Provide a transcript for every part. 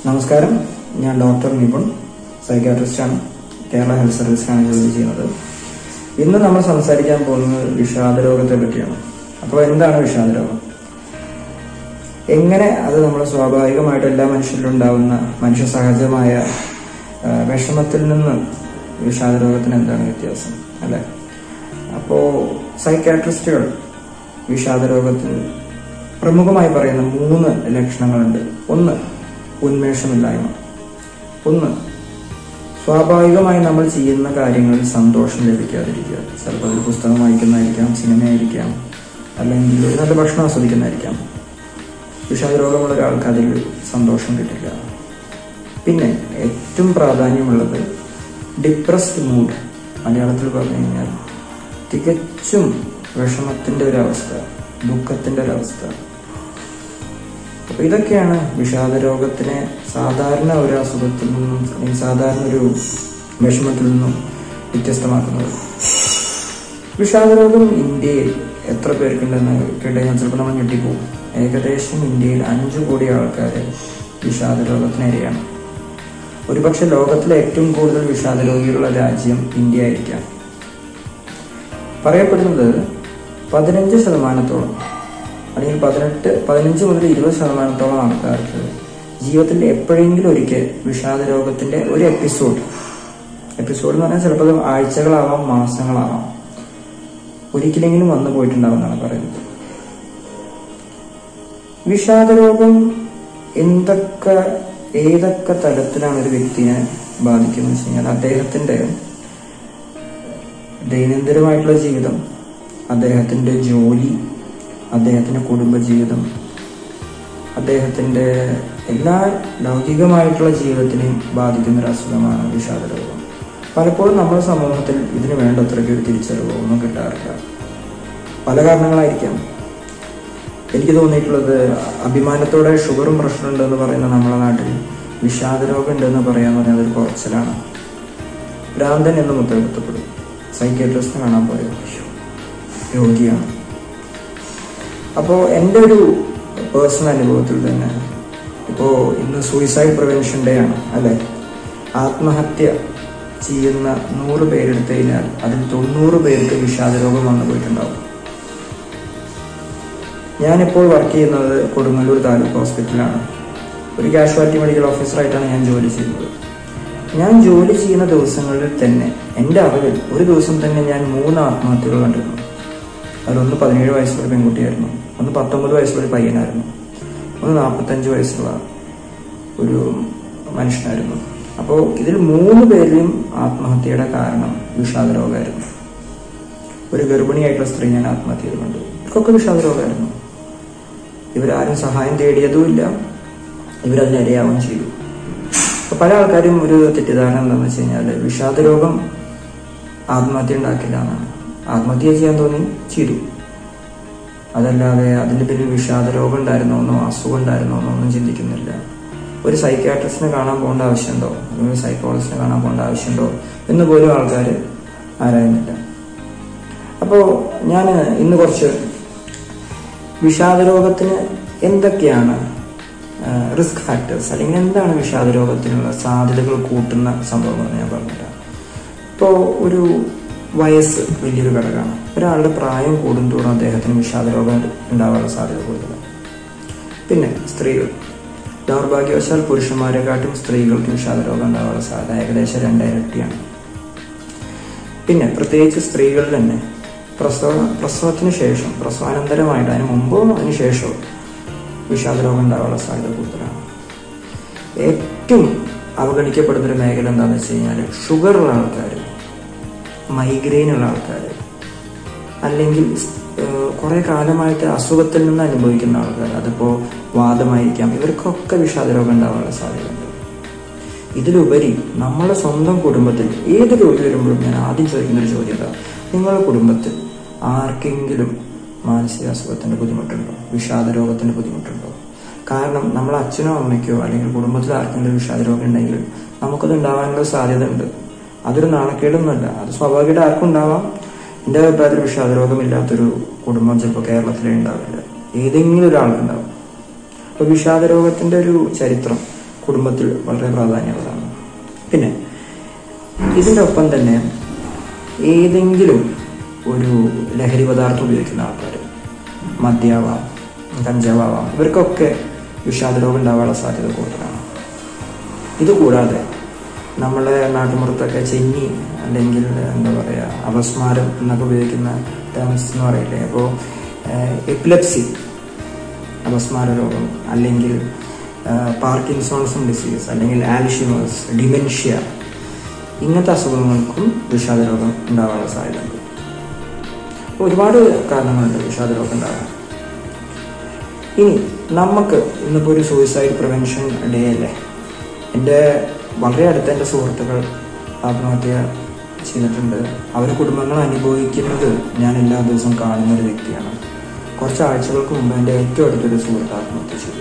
നമസ്കാരം, ഞാൻ ഡോക്ടർ നിപുൺ, സൈക്യാട്രിസ്റ്റാണ്. കേരള ഹെൽത്ത് സർവീസിലാണ് ജോലി ചെയ്യുന്നത്. ഇന്ന് നമ്മൾ സംസാരിക്കാൻ പോകുന്നത് വിഷാദരോഗത്തെ പറ്റിയാണ്. അപ്പോൾ എന്താണ് വിഷാദരോഗം? എങ്ങനെ അത് നമ്മൾ സ്വാഭാവികമായിട്ട് എല്ലാ മനുഷ്യരിലും ഉണ്ടാകുന്ന മനുഷ്യ സഹജമായ വിഷമത്തിൽ നിന്ന് വിഷാദരോഗത്തിന് എന്താണ് വ്യത്യാസം, അല്ലെ? അപ്പോൾ സൈക്യാട്രിസ്റ്റുകൾ വിഷാദരോഗത്തിന് പ്രമുഖമായി പറയുന്ന 3 ലക്ഷണങ്ങളുണ്ട്. 1, ഉന്മേഷമില്ലായ്മ. 1, സ്വാഭാവികമായി നമ്മൾ ചെയ്യുന്ന കാര്യങ്ങളിൽ സന്തോഷം ലഭിക്കാതിരിക്കുക. ചിലപ്പോൾ ഒരു പുസ്തകം വായിക്കുന്നതായിരിക്കാം, സിനിമയായിരിക്കാം, അല്ലെങ്കിൽ ഒരു നല്ല ഭക്ഷണം ആസ്വദിക്കുന്നതായിരിക്കാം. വിഷാദരോഗമുള്ള ഒരാൾക്ക് അതിൽ സന്തോഷം കിട്ടില്ല. പിന്നെ ഏറ്റവും പ്രാധാന്യമുള്ളത് ഡിപ്രസ്ഡ് മൂഡ്. മലയാളത്തിൽ പറഞ്ഞു കഴിഞ്ഞാൽ തികച്ചും വിഷമത്തിന്റെ ഒരവസ്ഥ, ദുഃഖത്തിന്റെ ഒരവസ്ഥ. അപ്പൊ ഇതൊക്കെയാണ് വിഷാദരോഗത്തിനെ സാധാരണ ഒരു അസുഖത്തിൽ നിന്നും അല്ലെങ്കിൽ സാധാരണ ഒരു വിഷമത്തിൽ നിന്നും വ്യത്യസ്തമാക്കുന്നത്. വിഷാദരോഗം ഇന്ത്യയിൽ എത്ര പേർക്കുണ്ടെന്ന് കേട്ടുകഴിഞ്ഞാൽ ചിലപ്പോൾ നമ്മൾ ഞെട്ടിപ്പോകും. ഏകദേശം ഇന്ത്യയിൽ 5 കോടി ആൾക്കാർ വിഷാദരോഗത്തിനിരയാണ്. ഒരുപക്ഷെ ലോകത്തിലെ ഏറ്റവും കൂടുതൽ വിഷാദരോഗികളുള്ള രാജ്യം ഇന്ത്യ ആയിരിക്കാം. പറയപ്പെടുന്നത് 15% അല്ലെങ്കിൽ 15 മുതൽ 20% ആൾക്കാർക്ക് ജീവിതത്തിൽ എപ്പോഴെങ്കിലും ഒരിക്കൽ വിഷാദരോഗത്തിന്റെ ഒരു എപ്പിസോഡ് എന്ന് പറഞ്ഞാൽ ചിലപ്പോൾ ആഴ്ചകളാവാം, മാസങ്ങളാവാം, ഒരിക്കലെങ്കിലും വന്നു പോയിട്ടുണ്ടാവുമെന്നാണ് പറയുന്നത്. വിഷാദരോഗം ഏതൊക്കെ തലത്തിലാണ് ഒരു വ്യക്തിയെ ബാധിക്കുന്നത് വെച്ച് കഴിഞ്ഞാൽ അദ്ദേഹത്തിന്റെ ദൈനംദിനമായിട്ടുള്ള ജീവിതം, അദ്ദേഹത്തിന്റെ ജോലി, അദ്ദേഹത്തിന്റെ കുടുംബജീവിതം, അദ്ദേഹത്തിന്റെ എല്ലാ ലൗകികമായിട്ടുള്ള ജീവിതത്തിനെയും ബാധിക്കുന്ന ഒരു അസുഖമാണ് വിഷാദരോഗം. പലപ്പോഴും നമ്മുടെ സമൂഹത്തിൽ ഇതിന് വേണ്ടത്രയ്ക്ക് ഒരു തിരിച്ചറിവോ ഒന്നും കിട്ടാറില്ല. പല കാരണങ്ങളായിരിക്കാം. എനിക്ക് തോന്നിയിട്ടുള്ളത്, അഭിമാനത്തോടെ ഷുഗറും പ്രഷറും ഉണ്ടെന്ന് പറയുന്ന നമ്മുടെ നാട്ടിൽ വിഷാദരോഗം ഉണ്ടെന്ന് പറയാന്ന് പറഞ്ഞാൽ അതൊരു കുറച്ചിലാണ്. ഭ്രാന്തൻ എന്ന് മുദ്രകുത്തപ്പെടും. സൈക്യാട്രിസ്റ്റിനെ കാണാൻ പോയോ, രോഗിയാണ്. അപ്പോൾ എൻ്റെ ഒരു പേഴ്സണൽ അനുഭവത്തിൽ തന്നെ, ഇപ്പോൾ ഇന്ന് സൂയിസൈഡ് പ്രിവെൻഷൻ ഡേ ആണ്, അല്ലെ? ആത്മഹത്യ ചെയ്യുന്ന 100 പേരെടുത്തു കഴിഞ്ഞാൽ അതിൽ 90 പേർക്ക് വിഷാദരോഗം വന്നു പോയിട്ടുണ്ടാവും. ഞാനിപ്പോൾ വർക്ക് ചെയ്യുന്നത് കൊടുങ്ങല്ലൂർ താലൂക്ക് ഹോസ്പിറ്റലാണ്. ഒരു കാഷ്വാലിറ്റി മെഡിക്കൽ ഓഫീസറായിട്ടാണ് ഞാൻ ജോലി ചെയ്യുന്നത്. ഞാൻ ജോലി ചെയ്യുന്ന ദിവസങ്ങളിൽ തന്നെ എൻ്റെ അറിവിൽ ഒരു ദിവസം തന്നെ ഞാൻ 3 ആത്മഹത്യകൾ കണ്ടിരുന്നു. അതിലൊന്ന് 17 വയസ്സുള്ള പെൺകുട്ടിയായിരുന്നു, ഒന്ന് 19 വയസ്സുള്ള പയ്യനായിരുന്നു, ഒന്ന് 45 വയസ്സുള്ള ഒരു മനുഷ്യനായിരുന്നു. അപ്പോൾ ഇതിൽ 3 പേരിലും ആത്മഹത്യയുടെ കാരണം വിഷാദരോഗമായിരുന്നു. ഒരു ഗർഭിണിയായിട്ടുള്ള സ്ത്രീ ഞാൻ ആത്മഹത്യ ചെയ്തിട്ടുണ്ട്. ഇവർക്കൊക്കെ വിഷാദരോഗമായിരുന്നു. ഇവരാരും സഹായം തേടിയതുമില്ല, ഇവരതിനിരയാവുകയും ചെയ്തു. അപ്പൊ പല ആൾക്കാരും ഒരു തെറ്റിദ്ധാരണ എന്താണെന്ന് വെച്ച് കഴിഞ്ഞാൽ വിഷാദരോഗം ആത്മഹത്യ ഉണ്ടാക്കില്ല എന്നാണ്. ആത്മഹത്യ ചെയ്യാൻ തോന്നി ചെയ്തു, അതല്ലാതെ അതിന്റെ പിന്നിൽ വിഷാദരോഗം ഉണ്ടായിരുന്നോന്നോ അസുഖം ഉണ്ടായിരുന്നോന്നോ ഒന്നും ചിന്തിക്കുന്നില്ല. ഒരു സൈക്യാട്രിസ്റ്റിനെ കാണാൻ പോകേണ്ട ആവശ്യമുണ്ടോ, അല്ലെങ്കിൽ ഒരു സൈക്കോളജിസ്റ്റിനെ കാണാൻ പോകേണ്ട ആവശ്യമുണ്ടോ എന്ന് പോലും ആൾക്കാർ ആരായുന്നില്ല. അപ്പോൾ ഞാൻ ഇന്ന് കുറച്ച് വിഷാദരോഗത്തിന് എന്തൊക്കെയാണ് റിസ്ക് ഫാക്ടേഴ്സ്, അല്ലെങ്കിൽ എന്താണ് വിഷാദരോഗത്തിനുള്ള സാധ്യതകൾ കൂട്ടുന്ന സംഭവങ്ങളെന്ന് ഞാൻ പറഞ്ഞുതരാം. ഇപ്പോൾ ഒരു വയസ്സ് വലിയൊരു ഘടകമാണ്. ഒരാളുടെ പ്രായം കൂടുന്തോറും അദ്ദേഹത്തിന് വിഷാദരോഗം ഉണ്ടാകാനുള്ള സാധ്യത കൂടുതലാണ്. പിന്നെ സ്ത്രീകൾ, ദൗർഭാഗ്യവശാൽ പുരുഷന്മാരെക്കാട്ടും സ്ത്രീകൾക്ക് വിഷാദരോഗം ഉണ്ടാകാനുള്ള സാധ്യത ഏകദേശം 2 ഇരട്ടിയാണ്. പിന്നെ പ്രത്യേകിച്ച് സ്ത്രീകളിൽ തന്നെ പ്രസവത്തിന് ശേഷം, പ്രസവാനന്തരമായിട്ട്, അതിന് മുമ്പോ അതിന് ശേഷമോ വിഷാദരോഗം ഉണ്ടാകാനുള്ള സാധ്യത കൂടുതലാണ്. ഏറ്റവും അവഗണിക്കപ്പെടുന്നൊരു മേഖല എന്താണെന്ന് വെച്ച് കഴിഞ്ഞാൽ ഷുഗറുള്ള ആൾക്കാർ, മൈഗ്രെയിൻ ഉള്ള ആൾക്കാർ, അല്ലെങ്കിൽ കുറെ കാലമായിട്ട് അസുഖത്തിൽ നിന്ന് അനുഭവിക്കുന്ന ആൾക്കാർ, അതിപ്പോൾ വാദമായിരിക്കാം, ഇവർക്കൊക്കെ വിഷാദരോഗം ഉണ്ടാകാനുള്ള സാധ്യതയുണ്ട്. ഇതിലുപരി നമ്മുടെ സ്വന്തം കുടുംബത്തിൽ ഏത് രോഗി വരുമ്പോഴും ഞാൻ ആദ്യം ചോദിക്കുന്നൊരു ചോദ്യത, നിങ്ങളുടെ കുടുംബത്തിൽ ആർക്കെങ്കിലും മാനസിക അസുഖത്തിന്റെ ബുദ്ധിമുട്ടുണ്ടോ, വിഷാദരോഗത്തിന്റെ ബുദ്ധിമുട്ടുണ്ടോ? കാരണം നമ്മളെ അച്ഛനോ അമ്മയ്ക്കോ അല്ലെങ്കിൽ കുടുംബത്തിൽ ആർക്കെങ്കിലും വിഷാദരോഗം ഉണ്ടെങ്കിൽ നമുക്കത് ഉണ്ടാവാനുള്ള സാധ്യത ഉണ്ട്. അതൊരു നാണക്കേടൊന്നുമല്ല, അത് സ്വാഭാവികമായിട്ട് ആർക്കും ഉണ്ടാവാം. എൻ്റെ അഭിപ്രായത്തിൽ വിഷാദരോഗമില്ലാത്തൊരു കുടുംബം ചിലപ്പോൾ കേരളത്തിലേ ഉണ്ടാവില്ല, ഏതെങ്കിലും ഒരാൾക്കുണ്ടാവും. അപ്പൊ വിഷാദരോഗത്തിന്റെ ഒരു ചരിത്രം കുടുംബത്തിൽ വളരെ പ്രാധാന്യമുള്ളതാണ്. പിന്നെ ഇതിൻ്റെ ഒപ്പം തന്നെ ഏതെങ്കിലും ഒരു ലഹരി പദാർത്ഥം ഉപയോഗിക്കുന്ന ആൾക്കാർ, മദ്യമാവാം, കഞ്ചാവാം, ഇവർക്കൊക്കെ വിഷാദരോഗം ഉണ്ടാകാനുള്ള സാധ്യത കൂടുതലാണ്. ഇതുകൂടാതെ നമ്മളെ നാട്ടുമ്പുറത്തൊക്കെ ചെന്നി അല്ലെങ്കിൽ എന്താ പറയുക അപസ്മാരം എന്നൊക്കെ ഉപയോഗിക്കുന്ന ടേംസ് എന്ന് പറയില്ലേ, അപ്പോൾ എപ്പിലെപ്സി, അപസ്മാര രോഗം, അല്ലെങ്കിൽ പാർക്കിൻസോൺസും ഡിസീസ്, അല്ലെങ്കിൽ ആൽഷിമേഴ്സ്, ഡിമെൻഷ്യ, ഇങ്ങനത്തെ അസുഖങ്ങൾക്കും വിഷാദരോഗം ഉണ്ടാകാനുള്ള സാധ്യതയുണ്ട്. ഒരുപാട് കാരണങ്ങളുണ്ട് വിഷാദരോഗം ഉണ്ടാകാൻ. ഇനി നമുക്ക് ഇന്നിപ്പോൾ ഒരു സൂയിസൈഡ് പ്രിവെൻഷൻ ഡേ അല്ലേ, എൻ്റെ വളരെ അടുത്ത എൻ്റെ സുഹൃത്തുക്കൾ ആത്മഹത്യ ചെയ്തിട്ടുണ്ട്. അവർ കുടുംബങ്ങൾ അനുഭവിക്കുന്നത് ഞാൻ എല്ലാ ദിവസവും കാണുന്നൊരു വ്യക്തിയാണ്. കുറച്ച് ആഴ്ചകൾക്ക് മുമ്പ് എൻ്റെ ഏറ്റവും അടുത്തൊരു സുഹൃത്ത് ആത്മഹത്യ ചെയ്തു.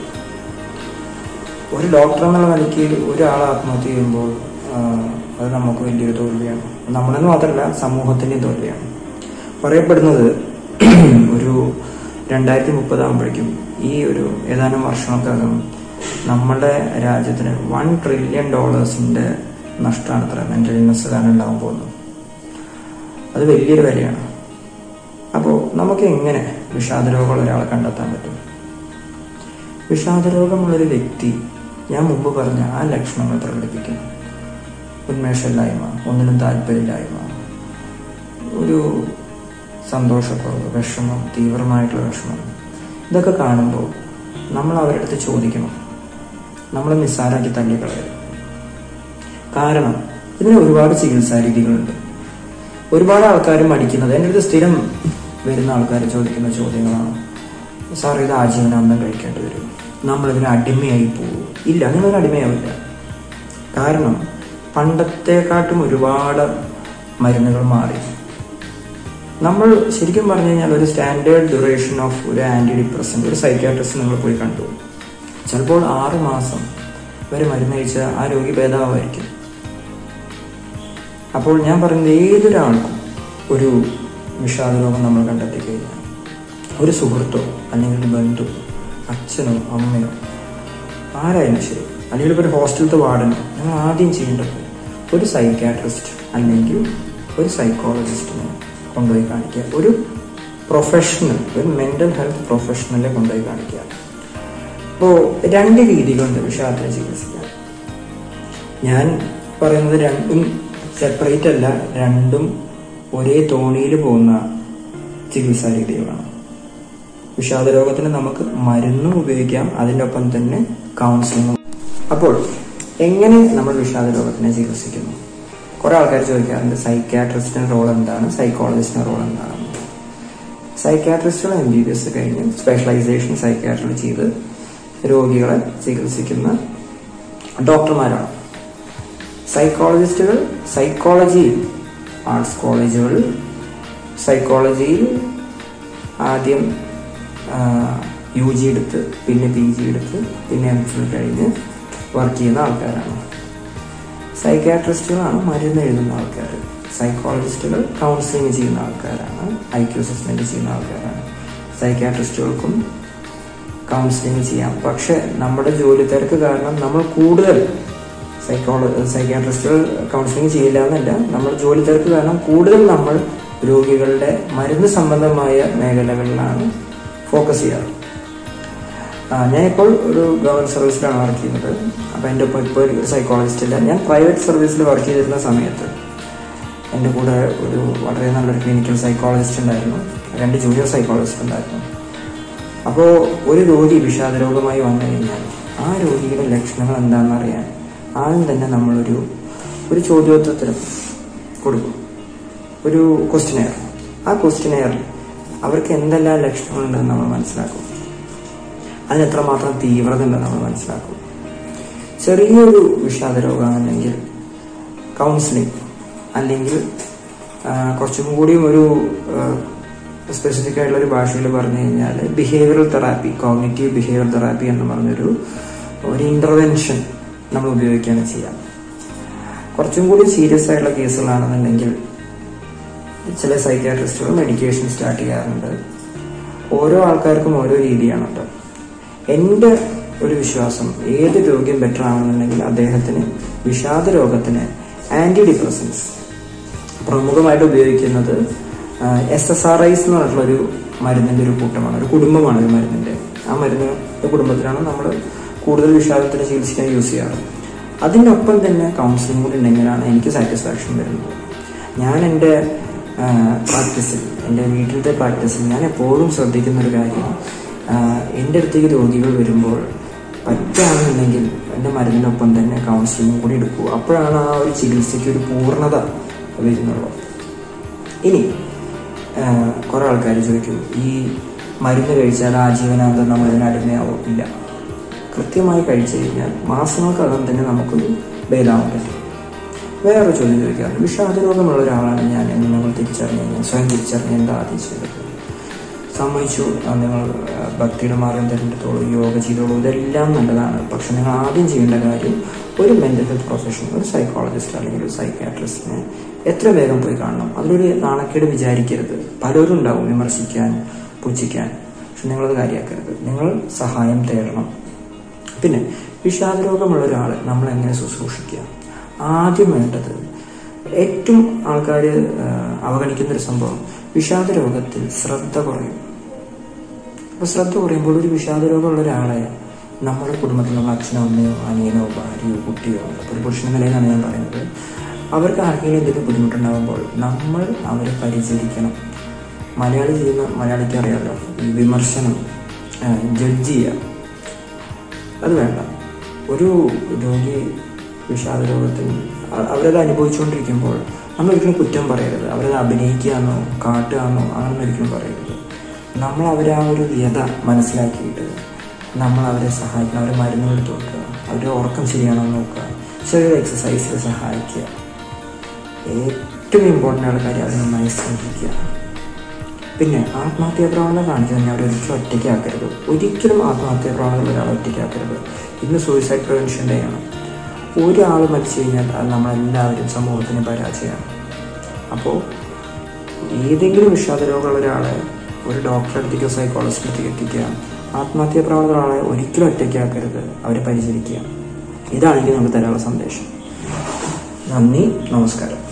ഒരു ഡോക്ടർ എന്നുള്ള നിലയ്ക്ക് ഒരാൾ ആത്മഹത്യ ചെയ്യുമ്പോൾ അത് നമുക്ക് വലിയൊരു തോൽവിയാണ്. നമ്മളെന്ന് മാത്രമല്ല, സമൂഹത്തിൻ്റെ തോൽവിയാണ്. പറയപ്പെടുന്നത് ഒരു 2030 ആകുമ്പോഴേക്കും, ഈ ഒരു ഏതാനും വർഷങ്ങൾക്കകം നമ്മുടെ രാജ്യത്തിന് $1 ട്രില്യൺ നഷ്ടമാണ് അത്ര മെൻ്റൽ ഇൽനെസ് കാരണം ഉണ്ടാകാൻ പോകുന്നത്. അത് വലിയൊരു വിലയാണ്. അപ്പോൾ നമുക്ക് എങ്ങനെ വിഷാദരോഗമുള്ള ഒരാളെ കണ്ടെത്താൻ പറ്റും? വിഷാദരോഗമുള്ളൊരു വ്യക്തി ഞാൻ മുമ്പ് പറഞ്ഞ ആ ലക്ഷണങ്ങൾ പ്രകടിപ്പിക്കും. ഉന്മേഷമില്ലായ്മ, ഒന്നിനും താല്പര്യമില്ലായ്മ, ഒരു സന്തോഷക്കുറവ്, വിഷമം, തീവ്രമായിട്ടുള്ള വിഷമം, ഇതൊക്കെ കാണുമ്പോൾ നമ്മൾ അവരുടെ അടുത്ത് ചോദിക്കണം. നമ്മൾ നിസ്സാരാക്കി തള്ളിക്കളയരുത്. കാരണം ഇതിന് ഒരുപാട് ചികിത്സാ രീതികളുണ്ട്. ഒരുപാട് ആൾക്കാർ മടിക്കുന്നത്, എൻ്റെ അടുത്ത് സ്ഥിരം വരുന്ന ആൾക്കാർ ചോദിക്കുന്ന ചോദ്യങ്ങളാണ്. സാർ, ഇത് ആജീവനാന്തം കഴിക്കേണ്ടി വരും, നമ്മളിതിന് അടിമയായി പോകും. ഇല്ല, നിങ്ങളൊരു അടിമയാവില്ല. കാരണം പണ്ടത്തെക്കാട്ടും ഒരുപാട് മരുന്നുകൾ മാറി. നമ്മൾ ശരിക്കും പറഞ്ഞു കഴിഞ്ഞാൽ ഒരു സ്റ്റാൻഡേർഡ് ഡ്യൂറേഷൻ ഓഫ് ഒരു ആൻറ്റി ഡിപ്രസൻ്റ്, ഒരു സൈക്യാട്രിസ്റ്റ് നിങ്ങൾ പോയി കണ്ടു, ചിലപ്പോൾ 6 മാസം വരെ മരുന്ന് കഴിച്ചാൽ ആ രോഗി ഭേദമായിരിക്കും. അപ്പോൾ ഞാൻ പറയുന്നത്, ഏതൊരാൾക്കും ഒരു വിഷാദരോഗം നമ്മൾ കണ്ടെത്തി കഴിഞ്ഞാൽ ഒരു സുഹൃത്തോ അല്ലെങ്കിൽ ഒരു ബന്ധു, അച്ഛനോ അമ്മയോ ആരായാലും ശരി, അല്ലെങ്കിൽ ഇപ്പോൾ ഒരു ഹോസ്റ്റലത്തെ വാർഡനോ, ഞങ്ങൾ ആദ്യം ചെയ്യേണ്ടത് ഒരു സൈക്യാട്രിസ്റ്റ് അല്ലെങ്കിൽ ഒരു സൈക്കോളജിസ്റ്റിനെ കൊണ്ടുപോയി കാണിക്കുക. ഒരു പ്രൊഫഷണൽ, ഒരു മെൻ്റൽ ഹെൽത്ത് പ്രൊഫഷണലെ കൊണ്ടുപോയി കാണിക്കുക. അപ്പോൾ 2 രീതികളുണ്ട് വിഷാദത്തിനെ ചികിത്സിക്കാൻ. ഞാൻ പറയുന്നത് രണ്ടും സെപ്പറേറ്റ് അല്ല, രണ്ടും ഒരേ തോണിയിൽ പോകുന്ന ചികിത്സാ രീതികളാണ്. വിഷാദരോഗത്തിന് നമുക്ക് മരുന്നും ഉപയോഗിക്കാം, അതിൻ്റെ ഒപ്പം തന്നെ കൗൺസിലിങ്ങും. അപ്പോൾ എങ്ങനെ നമ്മൾ വിഷാദരോഗത്തിനെ ചികിത്സിക്കുന്നു? കുറേ ആൾക്കാർ ചോദിക്കാറുണ്ട്, സൈക്യാട്രിസ്റ്റിൻ്റെ റോൾ എന്താണ്, സൈക്കോളജിസ്റ്റിൻ്റെ റോൾ എന്താണെന്ന്. സൈക്യാട്രിസ്റ്റുകൾ MBBS കഴിഞ്ഞ് സ്പെഷ്യലൈസേഷൻ സൈക്യാട്രി ചെയ്ത് രോഗികളെ ചികിത്സിക്കുന്ന ഡോക്ടർമാരാണ്. സൈക്കോളജിസ്റ്റുകൾ സൈക്കോളജിയിൽ, ആർട്സ് കോളേജുകളിൽ സൈക്കോളജിയിൽ ആദ്യം UG എടുത്ത്, പിന്നെ PG എടുത്ത്, പിന്നെ MPhil കഴിഞ്ഞ് വർക്ക് ചെയ്യുന്ന ആൾക്കാരാണ്. സൈക്യാട്രിസ്റ്റുകളാണ് മരുന്ന് എഴുതുന്ന ആൾക്കാർ. സൈക്കോളജിസ്റ്റുകൾ കൗൺസിലിംഗ് ചെയ്യുന്ന ആൾക്കാരാണ്, IQ അസസ്മെൻറ്റ് ചെയ്യുന്ന ആൾക്കാരാണ്. സൈക്യാട്രിസ്റ്റുകൾക്കും കൗൺസിലിംഗ് ചെയ്യാം. പക്ഷെ നമ്മുടെ ജോലി തിരക്ക് കാരണം നമ്മൾ കൂടുതൽ സൈക്യാട്രിസ്റ്റുകൾ കൗൺസിലിംഗ് ചെയ്യില്ല എന്നല്ല, നമ്മുടെ ജോലി തിരക്ക് കാരണം കൂടുതൽ നമ്മൾ രോഗികളുടെ മരുന്ന് സംബന്ധമായ മേഖലകളിലാണ് ഫോക്കസ് ചെയ്യാറ്. ഞാനിപ്പോൾ ഒരു ഗവൺമെൻറ് സർവീസിലാണ് വർക്ക് ചെയ്യുന്നത്. അപ്പോൾ എൻ്റെ ഒപ്പം ഇപ്പോൾ ഒരു സൈക്കോളജിസ്റ്റ് ഇല്ല. ഞാൻ പ്രൈവറ്റ് സർവീസിൽ വർക്ക് ചെയ്തിരുന്ന സമയത്ത് എൻ്റെ കൂടെ ഒരു വളരെ നല്ലൊരു ക്ലിനിക്കൽ സൈക്കോളജിസ്റ്റ് ഉണ്ടായിരുന്നു, 2 ജൂനിയർ സൈക്കോളജിസ്റ്റ് ഉണ്ടായിരുന്നു. അപ്പോൾ ഒരു രോഗി വിഷാദരോഗമായി വന്നു കഴിഞ്ഞാൽ ആ രോഗിയുടെ ലക്ഷണങ്ങൾ എന്താണെന്ന് അറിയാൻ ആദ്യം തന്നെ നമ്മളൊരു ചോദ്യോത്തരം കൊടുക്കും, ഒരു ക്വസ്റ്റ്യനെയർ. ആ ക്വസ്റ്റ്യനെയറിൽ അവർക്ക് എന്തെല്ലാം ലക്ഷണങ്ങളുണ്ടെന്ന് നമ്മൾ മനസ്സിലാക്കും, അതിന് എത്രമാത്രം തീവ്രത ഉണ്ടെന്ന് നമ്മൾ മനസ്സിലാക്കും. ചെറിയൊരു വിഷാദരോഗമാണെങ്കിൽ കൗൺസിലിംഗ്, അല്ലെങ്കിൽ കുറച്ചും കൂടിയും ഒരു സ്പെസിഫിക് ആയിട്ടുള്ളൊരു ഭാഷയിൽ പറഞ്ഞു കഴിഞ്ഞാൽ behavioural therapy, cognitive behavioural therapy എന്ന് പറഞ്ഞൊരു ഇൻ്റർവെൻഷൻ നമ്മൾ ഉപയോഗിക്കുകയാണ് ചെയ്യാം. കുറച്ചും കൂടി സീരിയസ് ആയിട്ടുള്ള കേസുകളാണെന്നുണ്ടെങ്കിൽ ചില സൈക്യാട്രിസ്റ്റുകൾ മെഡിക്കേഷൻ സ്റ്റാർട്ട് ചെയ്യാറുണ്ട്. ഓരോ ആൾക്കാർക്കും ഓരോ രീതിയാണ് കേട്ടോ. എൻ്റെ ഒരു വിശ്വാസം, ഏത് രോഗിയും ബെറ്റർ ആണെന്നുണ്ടെങ്കിൽ അദ്ദേഹത്തിന് വിഷാദ രോഗത്തിന് ആന്റി ഡിപ്രസൻസ് പ്രമുഖമായിട്ട് ഉപയോഗിക്കുന്നത് SSRIs എന്ന് പറഞ്ഞിട്ടുള്ളൊരു മരുന്നിന്റെ ഒരു കൂട്ടമാണ്, ഒരു കുടുംബമാണ് ഒരു മരുന്നിന്റെ. ആ മരുന്നിന്റെ കുടുംബത്തിലാണ് നമ്മൾ കൂടുതൽ വിഷാദത്തിന് ചികിത്സിക്കാൻ യൂസ് ചെയ്യാറ്. അതിനൊപ്പം തന്നെ കൗൺസിലിംഗ് കൂടി ഉണ്ടെങ്കിലാണ് എനിക്ക് സാറ്റിസ്ഫാക്ഷൻ വരുന്നത്. ഞാൻ എൻ്റെ പ്രാക്ടീസിൽ, എൻ്റെ വീട്ടിലത്തെ പ്രാക്ടീസിൽ ഞാൻ എപ്പോഴും ശ്രദ്ധിക്കുന്ന ഒരു കാര്യം, എൻ്റെ അടുത്തേക്ക് രോഗികൾ വരുമ്പോൾ പറ്റുകയാണെന്നുണ്ടെങ്കിൽ എൻ്റെ മരുന്നിനൊപ്പം തന്നെ കൗൺസിലിംഗ് കൂടി എടുക്കൂ. അപ്പോഴാണ് ആ ഒരു ചികിത്സയ്ക്ക് ഒരു പൂർണ്ണത വരുന്നുള്ളൂ. ഇനി കുറേ ആൾക്കാർ ചോദിക്കും, ഈ മരുന്ന് കഴിച്ചാൽ ആജീവനാന്തം നമ്മൾ ഇതിന് അടിമയാവും? ഇല്ല, കൃത്യമായി കഴിച്ചു കഴിഞ്ഞാൽ മാസങ്ങൾക്കകം തന്നെ നമുക്കൊരു ഭേദാവാൻ പറ്റും. വേറൊരു ചോദ്യം ചോദിക്കാറുണ്ട്, വിഷാദ രോഗമുള്ള ഒരാളാണ് ഞാൻ എന്ന് നിങ്ങൾ സ്വയം തിരിച്ചറിഞ്ഞ് എന്താ ആദ്യം ചെയ്തത്? സമ്മതിച്ചു, നിങ്ങൾ ഭക്തിയുടെ മാർഗം തിരഞ്ഞെടുത്തോളൂ, യോഗ ചെയ്തോളൂ, ഇതെല്ലാം നല്ലതാണ്. പക്ഷെ നിങ്ങൾ ആദ്യം ചെയ്യേണ്ട കാര്യം ഒരു മെന്റൽ ഹെൽത്ത് പ്രൊഫഷണൽ, ഒരു സൈക്കോളജിസ്റ്റ് അല്ലെങ്കിൽ ഒരു സൈക്യാട്രിസ്റ്റിനെ എത്ര വേഗം പോയി കാണണം. അതിലൊരു നാണക്കേട് വിചാരിക്കരുത്. പലരും ഉണ്ടാവും വിമർശിക്കാൻ, പുച്ഛിക്കാൻ. പക്ഷെ നിങ്ങളത് കാര്യമാക്കരുത്. നിങ്ങൾ സഹായം തേടണം. പിന്നെ വിഷാദ രോഗമുള്ള ഒരാളെ നമ്മൾ എങ്ങനെ ശുശ്രൂഷിക്കുക? ആദ്യം വേണ്ടത്, ഏറ്റവും ആൾക്കാർ അവഗണിക്കുന്നൊരു സംഭവം, വിഷാദ രോഗത്തിൽ ശ്രദ്ധ കുറയും. അപ്പോൾ ശ്രദ്ധ കുറയുമ്പോൾ ഒരു വിഷാദ രോഗമുള്ള ഒരാളെ നമ്മുടെ കുടുംബത്തിൽ നമ്മൾ അച്ഛനോ അമ്മയോ അനിയനോ ഭാര്യയോ കുട്ടിയോ, ഒരു പുരുഷ നിലയിലാണ് ഞാൻ പറയുന്നത്, അവർക്ക് ആർക്കെങ്കിലും എന്തെങ്കിലും ബുദ്ധിമുട്ടുണ്ടാകുമ്പോൾ നമ്മൾ അവരെ പരിചരിക്കണം. മലയാളി ചെയ്യുന്ന, മലയാളിക്ക് അറിയാമല്ലോ, ഈ വിമർശനം, ജഡ്ജ് ചെയ്യുക, അത് വേണ്ട. ഒരു രോഗി വിഷാദ രോഗത്തിൽ അവരത് അനുഭവിച്ചുകൊണ്ടിരിക്കുമ്പോൾ നമ്മൾ ഒരിക്കലും കുറ്റം പറയരുത്. അവരത് അഭിനയിക്കുകയാണോ കാട്ടുകയാണോ അങ്ങനൊന്നും ഒരിക്കലും പറയരുത്. നമ്മൾ അവരെ ആ ഒരു വ്യത മനസ്സിലാക്കിയിട്ട് നമ്മൾ അവരെ സഹായിക്കണം. അവരെ മരുന്നുകൾ എടുത്ത് കൊടുക്കുക, അവരുടെ ഉറക്കം ശരിയാണോ നോക്കുക, ചെറിയൊരു എക്സസൈസിൽ സഹായിക്കുക. ഏറ്റവും ഇമ്പോർട്ടൻ്റ് ആയ കാര്യം അവരെ നന്നായി സ്നേഹിക്കുക. പിന്നെ ആത്മഹത്യാ പ്രവണത കാണിച്ചു കഴിഞ്ഞാൽ അവരൊരിക്കലും ഒറ്റയ്ക്കാക്കരുത്. ഒരിക്കലും ആത്മഹത്യാ പ്രവണത ഒരാളെ ഒറ്റയ്ക്കാക്കരുത്. ഇന്ന് സൂയിസൈഡ് പ്രിവെൻഷൻ ഡേ ആണ്. ഒരാൾ മരിച്ചു കഴിഞ്ഞാൽ അത് നമ്മളെല്ലാവരും സമൂഹത്തിന് പരാജയമാണ്. അപ്പോൾ ഏതെങ്കിലും വിഷാദ രോഗമുള്ള ഒരാളെ ഒരു ഡോക്ടറെ അടുത്തേക്കോ സൈക്കോളജിസ്റ്റിൻ്റെ അടുത്തേക്ക് എത്തിക്കുക. ആത്മഹത്യാ പ്രവണത ഒരാളെ ഒരിക്കലും ഒറ്റയ്ക്കാക്കരുത്, അവരെ പരിചരിക്കുക. ഇതാണ് എനിക്ക് നമുക്ക് തരാനുള്ള സന്ദേശം. നന്ദി, നമസ്കാരം.